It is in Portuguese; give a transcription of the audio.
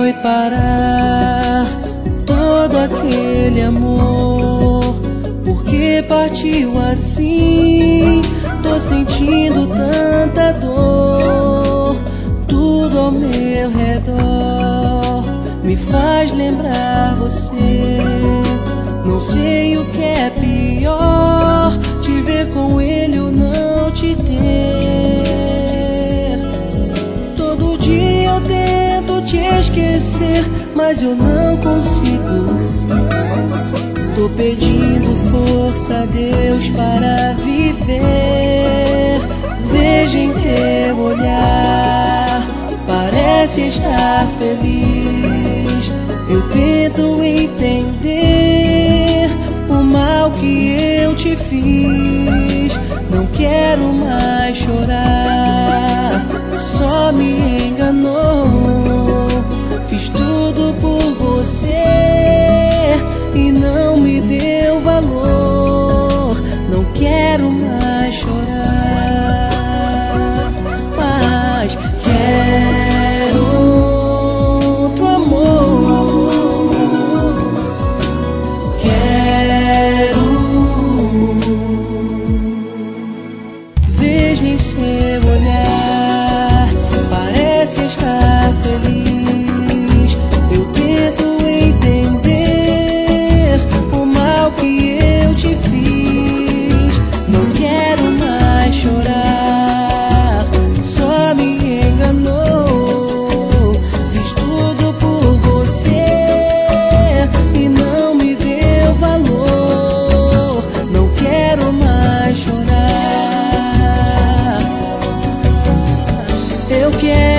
foi parar todo aquele amor? Por que partiu assim? Tô sentindo tanta dor. Tudo ao meu redor me faz lembrar você. Não sei o que é pior, te ver com ele ou não te ter. Todo dia eu tento te esquecer, mas eu não consigo. Tô pedindo força a Deus para viver. Vejo em teu olhar, parece estar feliz. Eu tento entender o mal que eu te fiz. Não quero mais chorar, só me enganou. Fiz tudo por você e não me deu valor. Não quero mais chorar, mas quero outro amor. Quero. Vejo em seu olhar, parece estar feliz. Eu tento entender o mal que eu te fiz. Não quero mais chorar, só me enganou. Fiz tudo por você e não me deu valor. Não quero mais chorar. Eu quero